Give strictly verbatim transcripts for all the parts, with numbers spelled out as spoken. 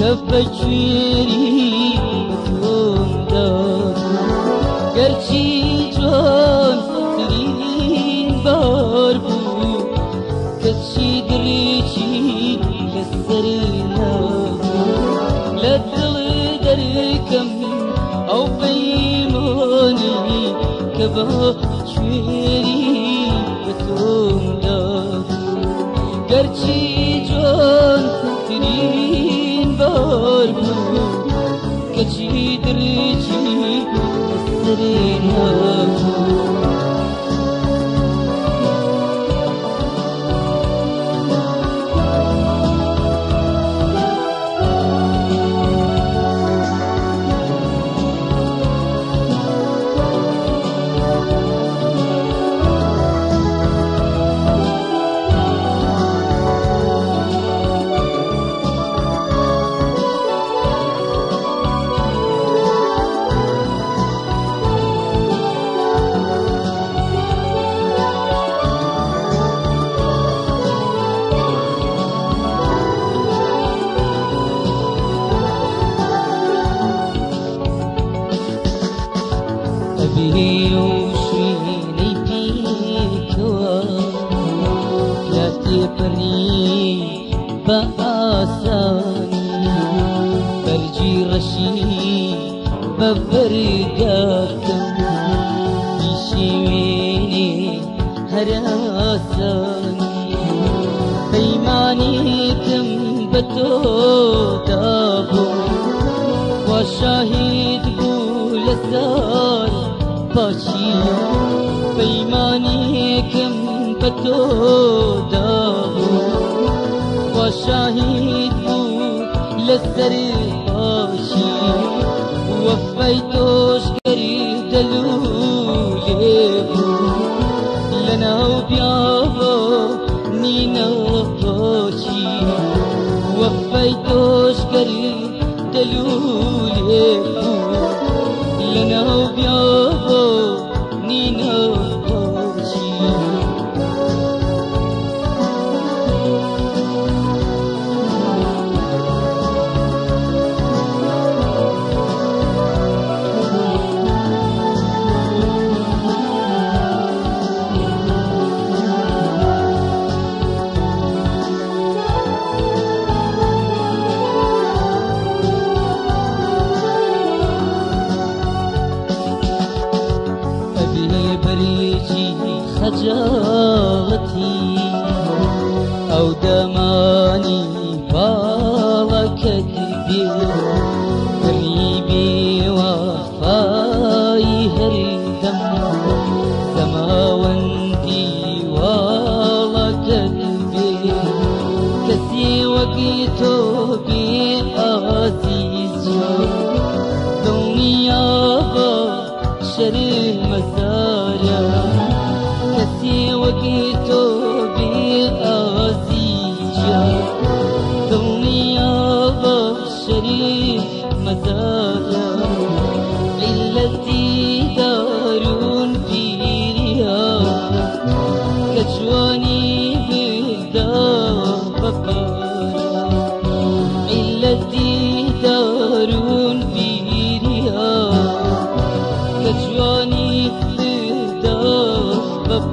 كفجيري بتوم دار قرشي جون ترين باربو كتشي دريشي للسرنا لا تقدر أو بيموني كفجيري بتوم دار قرشي جون ترين باربو كتشي دريشي للسرنا أبي وشيني بيكوا لا تبني بآساني برجي رشي ببرقاكم بشيويني هراساني بيمانيكم بتو دابو وشاهد بولسان باشي بيماني كم بتو دابو وشاهد بو لسر باشي وفيتوش قريب دلوليبو لنا وبيابو نينا باشي وفيتوش قريب دلوليبو لنا وبيابو نينا باشي خجالتي أو دماني بالا كذبي قريبي وفاي هردم سماوندي والا كذبي كسي وقيتو بي عزيز دنيا شرير مسارا كسي وقيتو بأزيجا دنيا بشري مزايا التي دارون فيها كجواني بالدار ببارا التي دارون فيها كجواني بالدار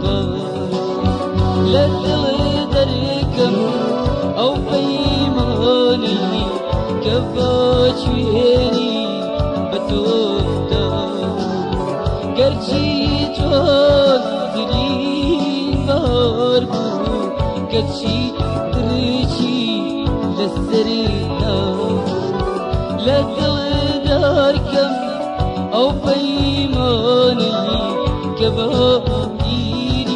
لا تقدركم أو بيماني كفاجيني بتودا قرشي جون ترين باربو كتشي دريشي للسرنا لا تقدركم أو بيماني كفاجيني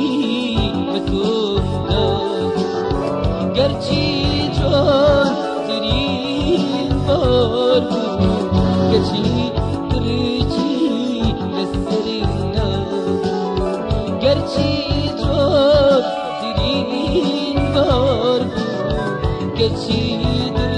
قرشي جون ترين باربو كتشي دريشي للسرنا قرشي جون ترين باربو كتشي